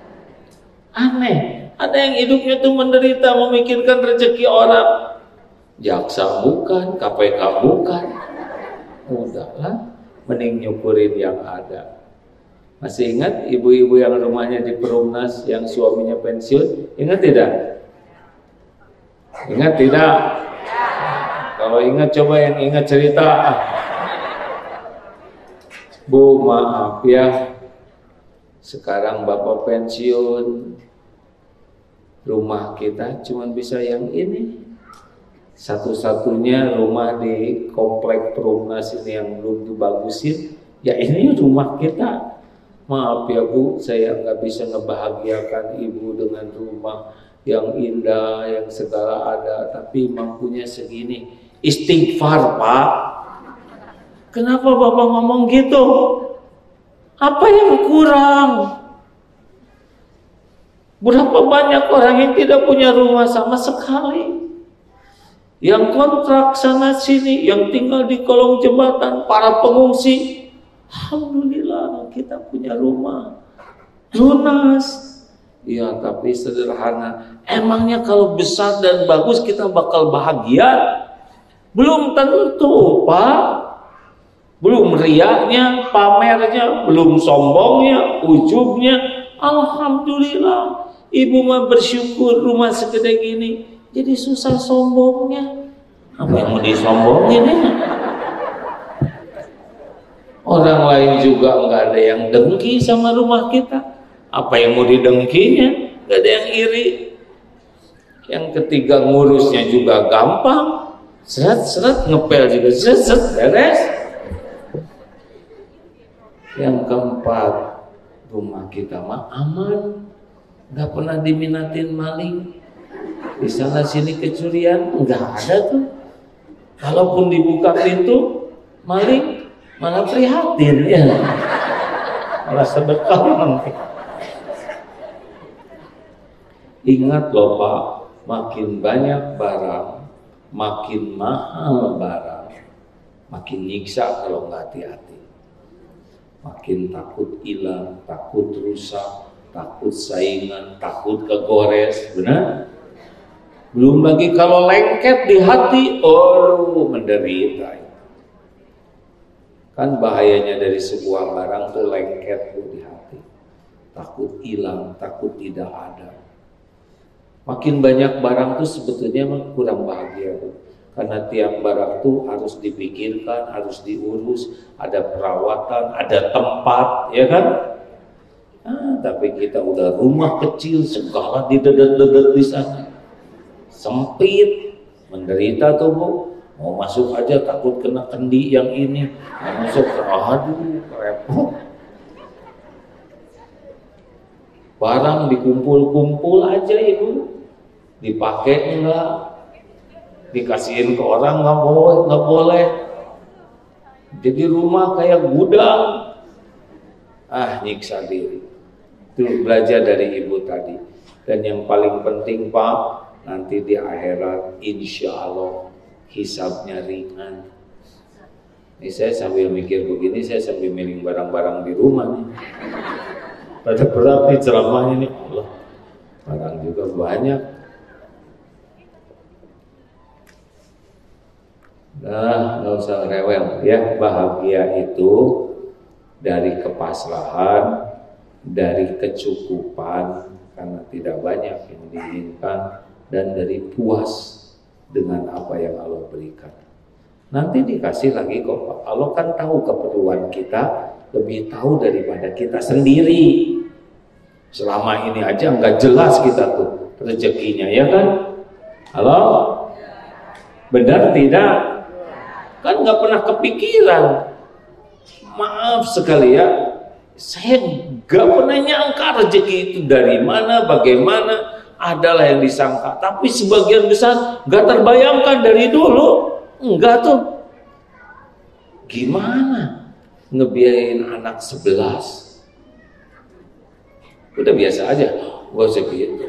Aneh. Ada yang hidupnya tuh menderita memikirkan rezeki orang. Jaksa bukan, K P K bukan. Udahlah, mending nyukurin yang ada. Masih ingat ibu-ibu yang rumahnya di Perumnas yang suaminya pensiun? Ingat tidak? Ingat tidak? Kalau ingat coba yang ingat cerita. Bu, maaf ya, sekarang bapak pensiun, rumah kita cuma bisa yang ini. Satu-satunya rumah di komplek Perumnas ini yang belum dibagusin, ya ini rumah kita. Maaf ya Bu, saya nggak bisa ngebahagiakan ibu dengan rumah yang indah, yang segala ada, tapi mampunya segini. Istighfar Pak. Kenapa Bapak ngomong gitu? Apa yang kurang? Berapa banyak orang yang tidak punya rumah sama sekali, yang kontrak sana sini, yang tinggal di kolong jembatan, para pengungsi. Alhamdulillah kita punya rumah lunas. Ya tapi sederhana. Emangnya kalau besar dan bagus kita bakal bahagia? Belum tentu Pak. Belum riaknya, pamernya, belum sombongnya, ujubnya. Alhamdulillah, ibu mah bersyukur rumah segede gini. Jadi susah sombongnya. Apa yang mau disombongin ya? Orang lain juga nggak ada yang dengki sama rumah kita. Apa yang mau didengkinya? Nggak ada yang iri. Yang ketiga ngurusnya juga gampang. Seret-seret ngepel juga seret-seret beres. Yang keempat, rumah kita mah aman, nggak pernah diminatin maling. Di sana sini kecurian nggak ada tuh. Kalaupun dibuka pintu, maling malah prihatin ya, malah sedekah nanti. Ingat loh Pak, makin banyak barang, makin mahal barang, makin nyiksa kalau nggak hati-hati. Makin takut hilang, takut rusak, takut saingan, takut kegores, benar? Belum lagi kalau lengket di hati, oh menderita. Kan bahayanya dari sebuah barang tuh lengket tuh di hati. Takut hilang, takut tidak ada. Makin banyak barang tuh sebetulnya kurang bahagia tuh. Karena tiap barang tuh harus dipikirkan, harus diurus, ada perawatan, ada tempat, ya kan? Nah, tapi kita udah rumah kecil, segala didedet-dedet di sana. sempit, menderita tuh Bu. Mau masuk aja takut kena kendi yang ini, mau masuk, aduh repot. Barang dikumpul-kumpul aja Ibu, dipakai enggak, dikasihin ke orang nggak boleh, nggak boleh. Jadi rumah kayak gudang, ah nyiksa diri. Itu belajar dari Ibu tadi. Dan yang paling penting Pak, nanti di akhirat insya Allah hisabnya ringan. Ini saya sambil mikir begini, saya sambil miling barang-barang di rumah nih. Pada berat nih ceramahnya nih, Allah, barang juga banyak. Nah, nggak usah rewel ya. Bahagia itu dari kepasrahan, dari kecukupan karena tidak banyak yang diinginkan, dan dari puas dengan apa yang Allah berikan. Nanti dikasih lagi kok. Allah kan tahu keperluan kita, lebih tahu daripada kita sendiri. Selama ini aja nggak jelas kita tuh rezekinya, ya kan? Halo? Benar tidak? Kan nggak pernah kepikiran. Maaf sekali ya, saya nggak pernah nyangka rezeki itu dari mana, bagaimana. Adalah yang disangka, tapi sebagian besar nggak terbayangkan dari dulu. Enggak tuh. Gimana ngebiayain anak sebelas? Udah biasa aja, gak usah gitu.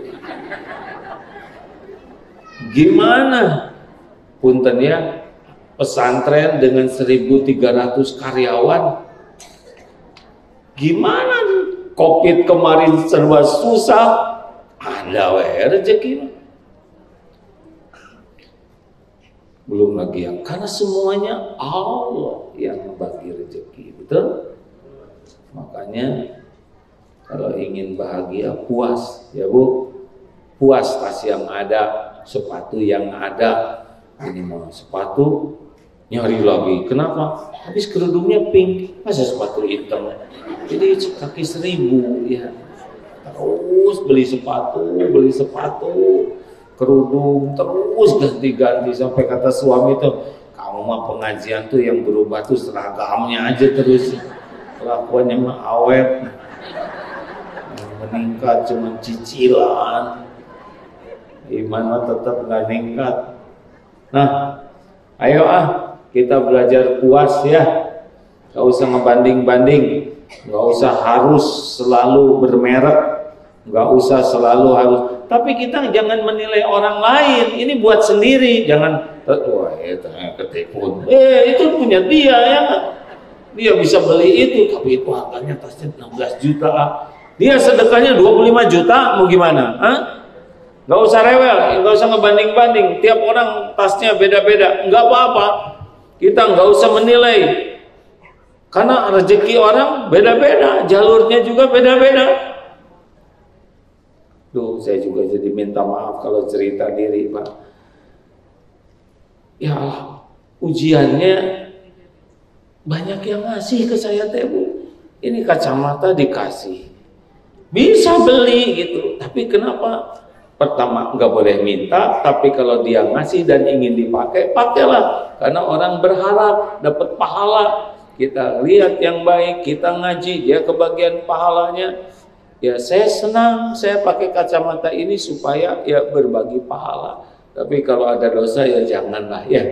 Gimana punten ya, pesantren dengan seribu tiga ratus karyawan? Gimana Covid kemarin serba susah? Ada wae rezeki. Belum lagi yang karena semuanya Allah yang membagi rezeki, betul? Makanya kalau ingin bahagia puas ya Bu, puas tas yang ada, sepatu yang ada. Ini mau sepatu nyari lagi, kenapa? Habis kerudungnya pink, masa sepatu hitam? Jadi kaki seribu ya. Terus beli sepatu, beli sepatu, kerudung, terus ganti-ganti sampai kata suami tuh, kamu mah pengajian tuh yang berubah tuh seragamnya aja terus, kelakuannya mah awet, yang meningkat cuma cicilan, iman mah tetap nggak meningkat. Nah, ayo ah kita belajar puas ya, nggak usah ngebanding-banding. Nggak usah harus selalu bermerek, nggak usah selalu harus. Tapi kita jangan menilai orang lain. Ini buat sendiri, jangan. Wah, itu ketipu. Eh, itu punya dia ya. Dia bisa beli itu, tapi itu harganya tasnya enam belas juta. Dia sedekahnya dua puluh lima juta, mau gimana? Hah? Nggak usah rewel, nggak usah ngebanding-banding. Tiap orang tasnya beda-beda, nggak apa-apa. Kita nggak usah menilai. Karena rezeki orang beda-beda, jalurnya juga beda-beda. Duh, saya juga jadi minta maaf kalau cerita diri, Pak. Ya Allah, ujiannya banyak yang ngasih ke saya teh Bu. Ini kacamata dikasih, bisa beli gitu. Tapi kenapa? Pertama nggak boleh minta, tapi kalau dia ngasih dan ingin dipakai, pakailah. Karena orang berharap dapat pahala. Kita lihat yang baik, kita ngaji, dia kebagian pahalanya. Ya saya senang, saya pakai kacamata ini supaya ya berbagi pahala. Tapi kalau ada dosa ya janganlah ya.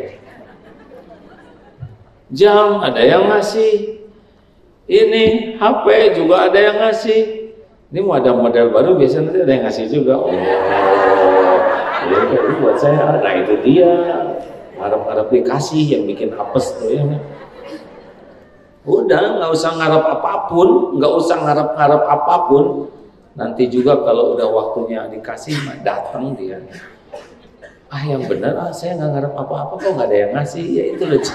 Jam ada yang ngasih, ini H P juga ada yang ngasih. Ini mau ada model baru, biasanya nanti ada yang ngasih juga. Oh, ya itu buat saya. Nah itu dia, harap-harap dikasih yang bikin apes tuh ya. Udah, nggak usah ngarep apapun, nggak usah ngarep-ngarep apapun. Nanti juga kalau udah waktunya dikasih, datang dia. Ah yang benar, ah saya nggak ngarep apa-apa kok nggak ada yang ngasih, ya itu lucu.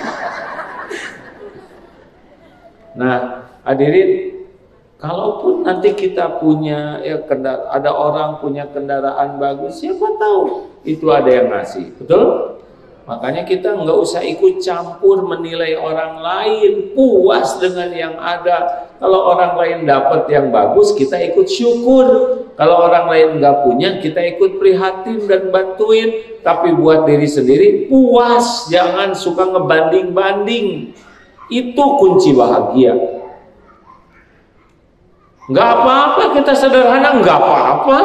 Nah, hadirin, kalaupun nanti kita punya ya kendara, ada orang punya kendaraan bagus, siapa tahu itu ada yang ngasih, betul? Makanya kita nggak usah ikut campur menilai orang lain, puas dengan yang ada. Kalau orang lain dapat yang bagus, kita ikut syukur. Kalau orang lain nggak punya, kita ikut prihatin dan bantuin. Tapi buat diri sendiri puas, jangan suka ngebanding-banding. Itu kunci bahagia. Nggak apa-apa kita sederhana, nggak apa-apa.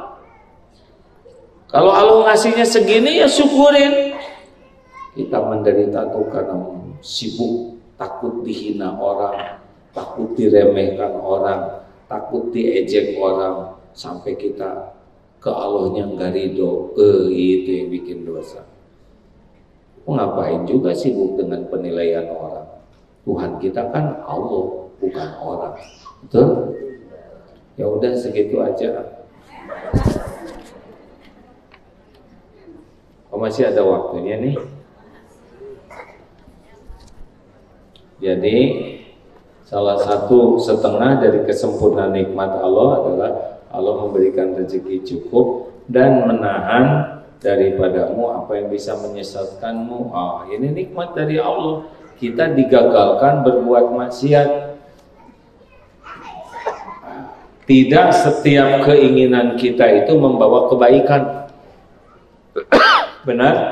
Kalau Allah ngasihnya segini ya syukurin. Kita menderita tuh karena sibuk, takut dihina orang, takut diremehkan orang, takut diejek orang, sampai kita ke Allahnya nggak ridho. Eh, itu yang bikin dosa. Ngapain juga sibuk dengan penilaian orang? Tuhan kita kan Allah, bukan orang. Betul? Ya udah segitu aja. Oh, masih ada waktunya nih. Jadi salah satu setengah dari kesempurnaan nikmat Allah adalah Allah memberikan rezeki cukup dan menahan daripadamu apa yang bisa menyesatkanmu. Ah, ini nikmat dari Allah. Kita digagalkan berbuat maksiat. Tidak setiap keinginan kita itu membawa kebaikan. Benar?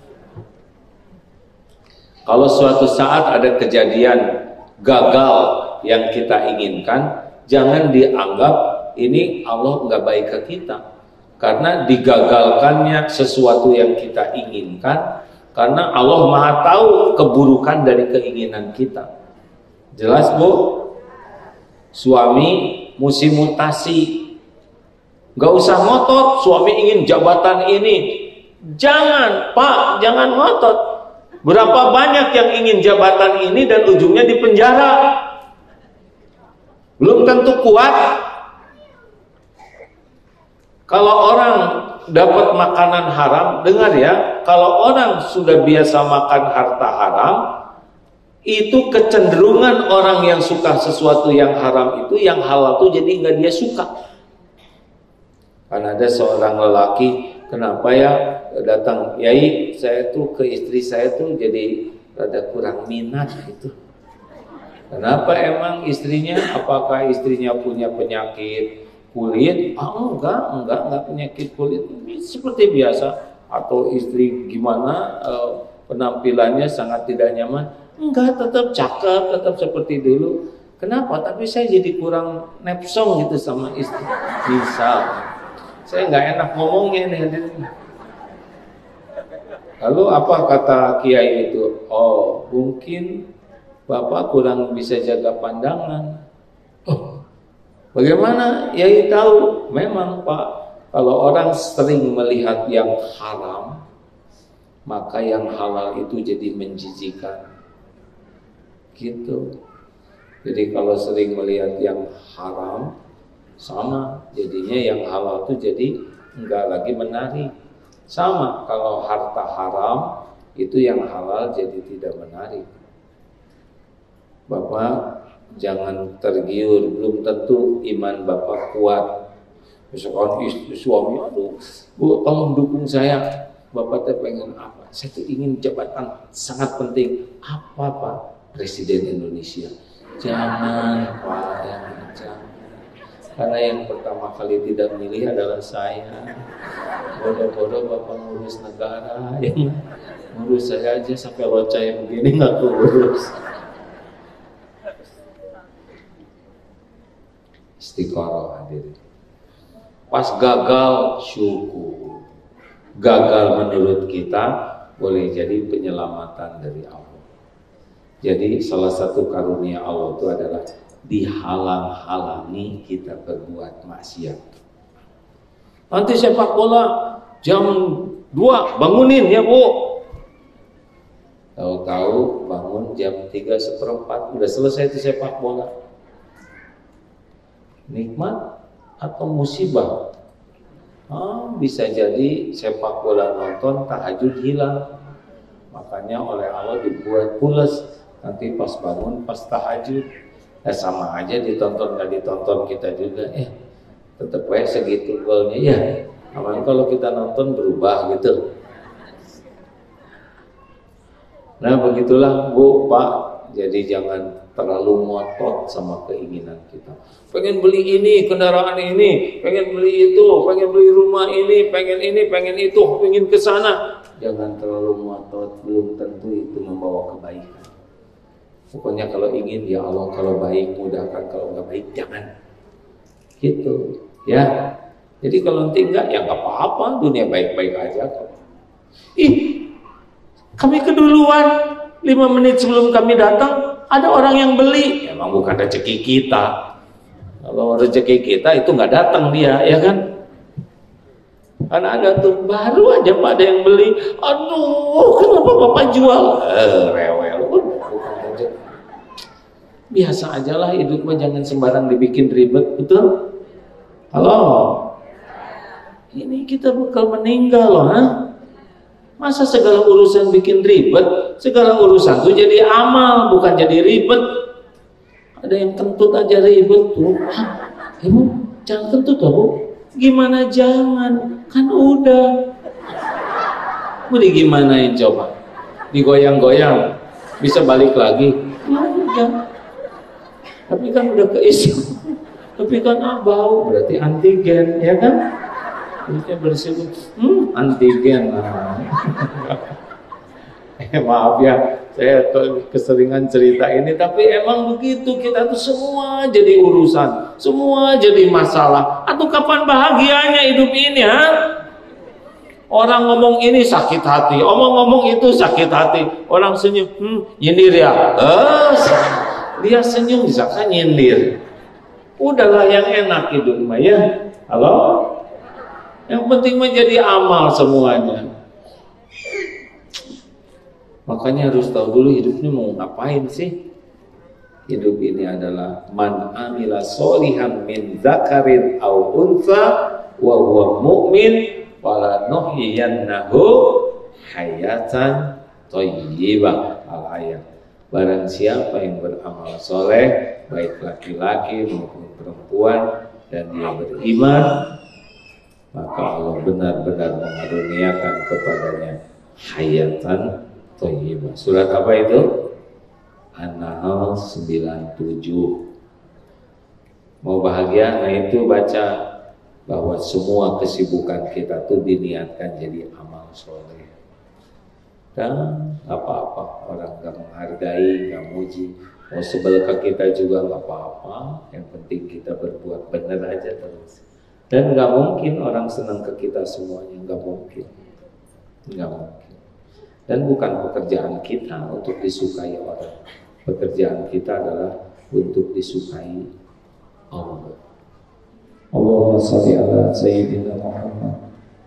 Kalau suatu saat ada kejadian gagal yang kita inginkan, jangan dianggap ini Allah nggak baik ke kita. Karena digagalkannya sesuatu yang kita inginkan, karena Allah Maha tahu keburukan dari keinginan kita. Jelas, Bu? Suami musim mutasi, nggak usah ngotot. Suami ingin jabatan ini, jangan, Pak, jangan ngotot. Berapa banyak yang ingin jabatan ini dan ujungnya di penjara? Belum tentu kuat. Kalau orang dapat makanan haram, dengar ya, kalau orang sudah biasa makan harta haram, itu kecenderungan orang yang suka sesuatu yang haram itu, yang halal itu jadi nggak dia suka. Kan ada seorang lelaki, kenapa ya datang, Yai, saya tuh ke istri saya tuh jadi rada kurang minat gitu. Kenapa emang istrinya? Apakah istrinya punya penyakit kulit? Ah, enggak, enggak, enggak penyakit kulit, seperti biasa. Atau istri gimana, e, penampilannya sangat tidak nyaman? Enggak, tetap cakep, tetap seperti dulu. Kenapa? Tapi saya jadi kurang nepsong gitu sama istri. Misal, saya nggak enak ngomongnya nih. Lalu apa kata kiai itu? Oh, mungkin Bapak kurang bisa jaga pandangan. Oh, bagaimana? Yai tahu, memang Pak, kalau orang sering melihat yang haram, maka yang halal itu jadi menjijikan. Gitu. Jadi kalau sering melihat yang haram, sama jadinya yang halal itu jadi enggak lagi menarik. Sama kalau harta haram itu yang halal jadi tidak menarik. Bapak jangan tergiur, belum tentu iman Bapak kuat. Misalkan istri suami, aduh, Bu, tolong dukung saya. Bapak teh pengen apa? Saya tuh ingin jabatan sangat penting. Apa, Pak? Presiden Indonesia. Jangan, Pak, jangan, jangan. Karena yang pertama kali tidak milih adalah saya. Bodoh-bodoh Bapak ngurus negara, yang ngurus saya aja sampai locah yang begini nggak keurus. Istiqoroh hadirin. Pas gagal syukur. Gagal menurut kita boleh jadi penyelamatan dari Allah. Jadi salah satu karunia Allah itu adalah dihalang-halangi kita berbuat maksiat. Nanti sepak bola jam dua bangunin ya Bu. Tahu-tahu bangun jam tiga seperempat udah selesai itu sepak bola. Nikmat atau musibah? Ah, bisa jadi sepak bola nonton tahajud hilang. Makanya oleh Allah dibuat pules. Nanti pas bangun pas tahajud, eh sama aja ditonton nggak ditonton kita juga. Eh tetap baik segitu golnya ya. Aman kalau kita nonton berubah gitu. Nah begitulah Bu, Pak. Jadi jangan terlalu ngotot sama keinginan kita. Pengen beli ini, kendaraan ini, pengen beli itu, pengen beli rumah ini, pengen ini, pengen itu, pengen ke sana. Jangan terlalu ngotot, belum tentu itu membawa kebaikan. Pokoknya kalau ingin, ya Allah, kalau baik mudahkan, kalau nggak baik jangan. Gitu, ya. Jadi kalau nanti enggak, ya nggak apa-apa, dunia baik-baik aja kok. Ih, kami keduluan, lima menit sebelum kami datang, ada orang yang beli. Emang bukan rezeki kita. Kalau rezeki kita itu nggak datang dia, ya kan? Karena ada tuh, baru aja Pak ada yang beli. Aduh, kenapa Bapak jual? Eh, rewel. Bukan rezeki. Biasa aja lah hidupnya, jangan sembarang dibikin ribet, betul? Halo? Ini kita bakal meninggal loh, ha? Masa segala urusan bikin ribet? Segala urusan tuh jadi amal, bukan jadi ribet. Ada yang kentut aja ribet tuh. Hah? Ibu, jangan kentut loh, Bu. Gimana jangan? Kan udah. Mau digimanain coba? Digoyang-goyang, bisa balik lagi? Ya. Tapi kan udah keisi. Tapi kan ah, bau, berarti antigen, ya kan? Ini bersih, hmm, antigen. Nah. eh, maaf ya, saya keseringan cerita ini, tapi emang begitu, kita tuh semua jadi urusan, semua jadi masalah. Atau kapan bahagianya hidup ini, ha? Orang ngomong ini sakit hati, omong-ngomong itu sakit hati. Orang senyum, hmm, nyindir ya. Eh, dia senyum, bisa kan nyindir. Udahlah yang enak hidup mah ya. Halo? Yang penting menjadi amal semuanya. Makanya harus tahu dulu hidup ini mau ngapain sih. Hidup ini adalah man amila sholihan min zakarin aw untha wa huwa mu'min wala nuhyiyannahu hayatan thayyibah. Al-ayat. Barang siapa yang beramal soleh, baik laki-laki maupun perempuan, dan dia beriman, maka Allah benar-benar mengaruniakan kepadanya hayatan thayyibah. Surat apa itu? An-Nahl sembilan puluh tujuh. Mau bahagia? Nah itu baca bahwa semua kesibukan kita tuh diniatkan jadi amal soleh. Dan apa-apa, orang gak menghargai, gak muji, mau sebel ke kita juga gak apa-apa. Yang penting kita berbuat benar aja terus. Dan gak mungkin orang senang ke kita semuanya, gak mungkin, gak mungkin. Dan bukan pekerjaan kita untuk disukai orang. Pekerjaan kita adalah untuk disukai Allah. Allahumma shalli ala Sayyidina Muhammad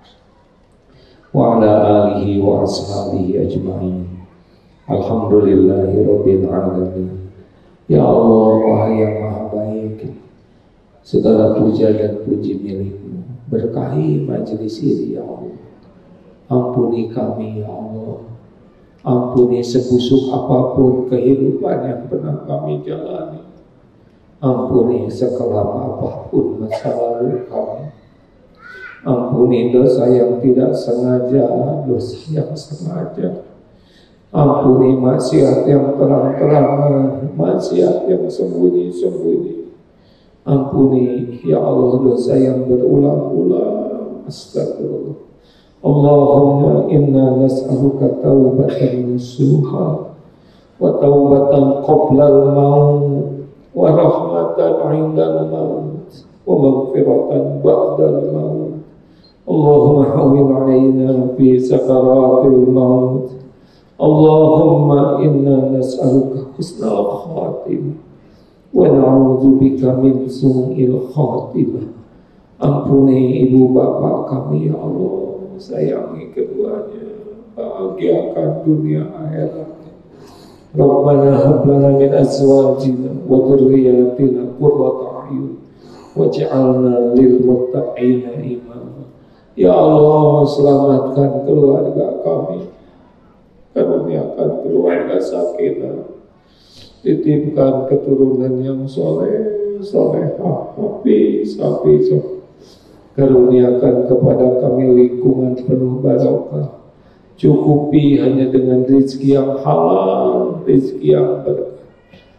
wa ala alihi wa ashabihi ajma'in. Alhamdulillahi rabbil alamin. Ya Allah, wahai yang maha baik, segala puja dan puji milikmu. Berkahi majelis ini ya Allah. Ampuni kami ya Allah. Ampuni sebusuk apapun kehidupan yang pernah kami jalani. Ampuni sekelam apapun masa lalu kami. Ampuni dosa yang tidak sengaja, dosa yang sengaja. Ampuni maksiat yang terang-terangan, maksiat yang sembunyi-sembunyi. Ampuni ya Allah dosa yang berulang-ulang. Astagfirullah. Allahumma inna nas'aluka taubatan nasuha wa taubatan qoblal maut wa rahmatan 'indal maut wa maghfiratan ba'dal maut. Allahumma hawwin 'alaina fi sakaratil maut. Allahumma inna nas'aluka husnal khatimah wa na'udzubika min su'il khatimah. Ampuni ibu bapak kami ya Allah, sayangi keduanya, bahagiakan dunia akhirat. Rabbana hab lana min azwajina wa dhurriyyatina qurrata a'yun waj'alna lil muttaqina imama. Ya Allah, selamatkan keluarga kami, karuniakan keluarga sakinah, titipkan keturunan yang soleh, solehah, hafiz, hafizah. Karuniakan kepada kami lingkungan penuh barokah. Cukupi hanya dengan rezeki yang halal, rezeki yang berkah.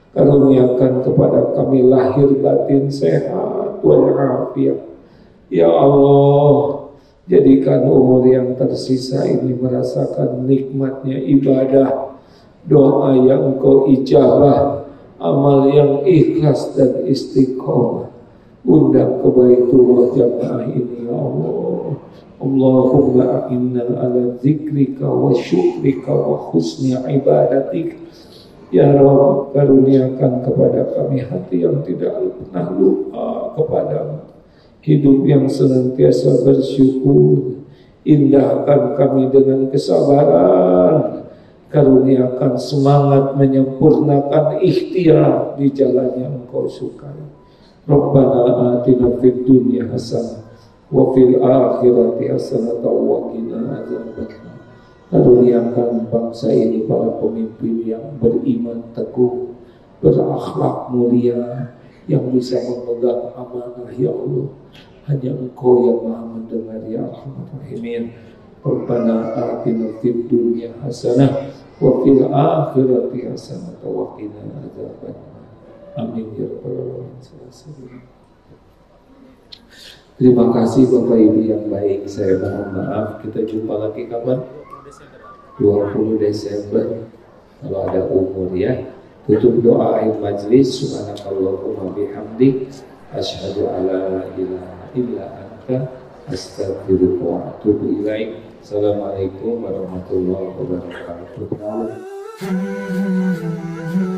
Karuniakan kepada kami lahir batin sehat walafiat. Ya Allah, jadikan umur yang tersisa ini merasakan nikmatnya ibadah, doa yang Engkau ijabah, amal yang ikhlas dan istiqomah. Undang ke Baitullah jamaah ini ya Allah. Allahumma inna ala zikrika wa syukrika wa husni ibadatik. Ya Rabb, karuniakan kepada kami hati yang tidak pernah lupa kepadamu, hidup yang senantiasa bersyukur. Indahkan kami dengan kesabaran, karuniakan semangat menyempurnakan ikhtiar di jalan yang Engkau sukai. Rabbana atina fid dunya hasanah wa fil akhirati hasanah wa qina adzabannar. Karuniakan bangsa ini para pemimpin yang beriman teguh, berakhlak mulia, yang bisa memegang amanah ya Allah. Hanya Engkau yang Maha mendengar ya Arhamar Rahimin. Rabbana atina fid dunya hasanah wa fil akhirati hasanah wa qina adzabannar. Amin ya rabbal alamin. Terima kasih Bapak Ibu yang baik. Saya mohon maaf. Kita jumpa lagi kapan? dua puluh Desember. Kalau ada umur ya. Tutup doa akhir majlis. Subhanakallahumma bihamdik, asyhadu alla ilaha illa anta, astaghfiruka wa atubu ilaik. Assalamualaikum warahmatullahi wabarakatuh.